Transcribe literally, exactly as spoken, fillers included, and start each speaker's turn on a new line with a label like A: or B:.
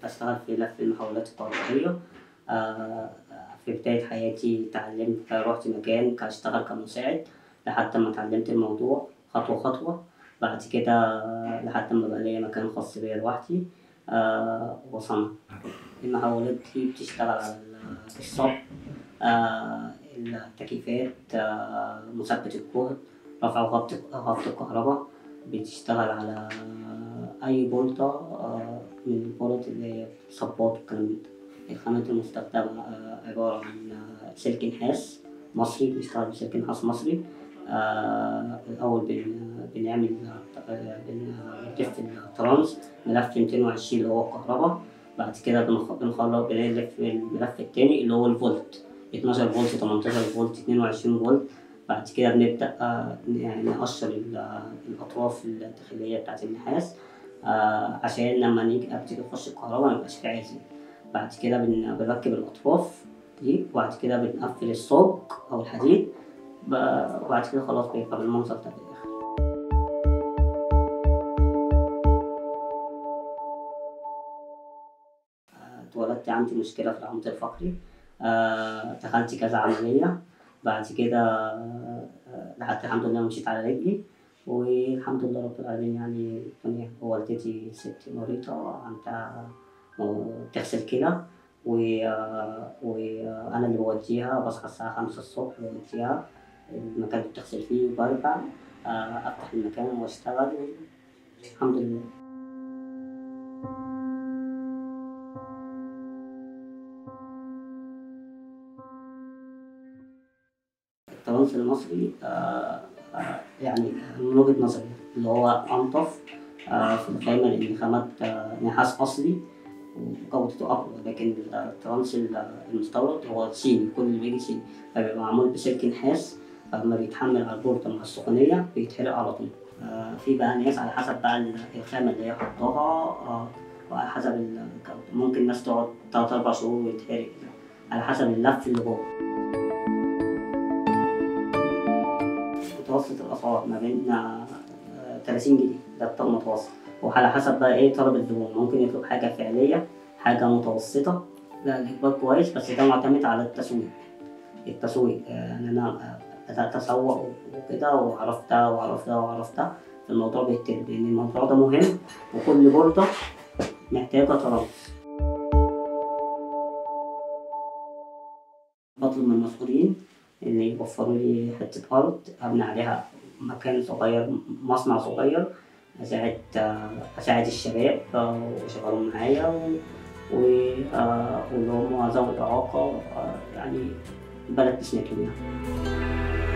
A: بشتغل في لف المحولات الكهربائية. آه، في بداية حياتي اتعلمت رحت مكان أشتغل كمساعد لحد ما اتعلمت الموضوع خطوة خطوة. بعد كده لحد ما بقى ليا مكان خاص بيا لوحدي. آه، وصنع المحولات دي بتشتغل على الصب، آه، التكييفات، آه، مثبت الجهد، رفع وخفض خفض الكهرباء. بتشتغل على أي بولطة آه، من البولط اللي هي صبات والكلام من ده. الخامات المستخدمة آه، عبارة عن آه، سلك نحاس مصري، بنشتغل بسلك نحاس مصري. آه، الأول بن- بنعمل آه، بن- بنلف الترانس ملف ميتين وعشرين اللي هو الكهرباء. بعد كده بنخ- بنخرج بنلف الملف التاني اللي هو الفولت، اتناشر فولت، تمنتاشر فولت، اتنين وعشرين فولت. بعد كده بنبدأ آه، يعني نقشر ال- آه، الأطراف الداخلية بتاعة النحاس آه، عشان لما نيجي أبتدي أخش الكهرباء ميبقاش في عازل. بعد كده بن- بنركب الأطراف دي، وبعد كده بنقفل الصاج أو الحديد، ب- وبعد كده خلاص بيبقى بالمنظر ده في الآخر. اتولدت عندي مشكلة في العمود الفقري. آه، دخلت كذا عملية. بعد كده آه، لحد الحمد لله مشيت على رجلي، والحمد لله رب العالمين. يعني الدنيا والدتي ست مريضة عندها آه، بتغسل كلى، و- آه، وأنا اللي بوديها، بصحى الساعة خمسة الصبح بوديها المكان اللي بتغسل فيه، وبرجع آه، أفتح المكان وأشتغل. الحمد لله. التراث المصري آه، آه، يعني من وجهة نظري اللي هو أنظف آه، في الخامة، لأن خامات آه، نحاس أصلي وجودته أقوى. لكن الترانس المستورد هو صيني، كل اللي بيجي صيني، فبيبقى معمول بسلك نحاس، فلما بيتحمل على البوردة مع السخونية بيتحرق على طول. آه، في بقى ناس على حسب بقى الخامة اللي هي حطاها، آه، وعلى حسب الجودة. ممكن ناس تقعد تلات أربع شهور ويتحرق على حسب اللف اللي جوه. متوسط الأسعار ما بين آه، تلاتين جنيه، ده الطقم متوسط. وعلى حسب بقى إيه طلب الزبون، ممكن يطلب حاجة فعلية، حاجة متوسطة. لا الإقبال كويس، بس ده معتمد على التسويق. التسويق آه، يعني أنا آه، بدأت أسوق وكده، وعرفت ده وعرفت ده وعرفت ده، الموضوع بيتم، لأن الموضوع ده مهم، وكل بوردة محتاجة ترانس. بطلب من المسؤولين إن يوفروا لي حتة أرض أبني عليها مكان صغير، مصنع صغير، أساعد أساعد الشباب آه، ويشغلوا معايا، و- واللي هم ذوي الإعاقة، آه، يعني البلد تسندهم يعني.